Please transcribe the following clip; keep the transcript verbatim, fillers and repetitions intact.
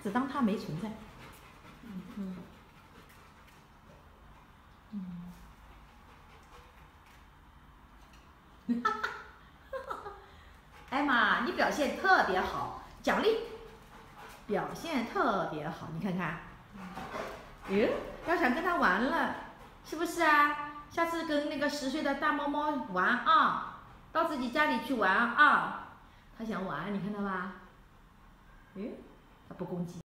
只当它没存在。嗯嗯。艾玛，你表现特别好，奖励。表现特别好，你看看。哟，要想跟它玩了，是不是啊？下次跟那个十岁的大猫猫玩啊，到自己家里去玩啊。它想玩，你看到吧？诶，它不攻击。